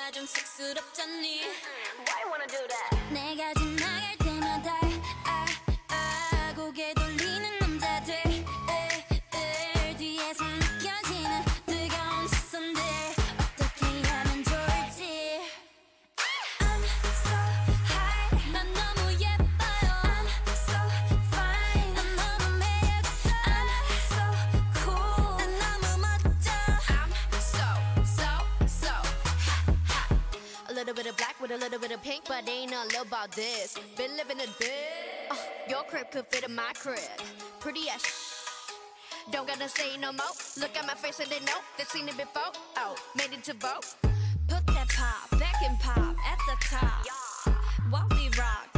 뭔가 좀 쑥스럽잖니. Why you wanna do that? 내가 지나갈 때마다 고개 돌리는 남자들 뒤에서 느껴지는 뜨거운 시선들 어떻게 하면 좋을지. I'm so high 난 너무 예뻐요. I'm so fine 난 너무 매력있어. I'm so cool 난 너무 멋져. I'm so hot. A little bit of black with a little bit of pink, but ain't a little about this. Been living a bit. Your crib could fit in my crib. Pretty as don't gotta say no more. Look at my face and they know they've seen it before. Oh, made it to vote. Put that pop back and pop at the top. While we rock.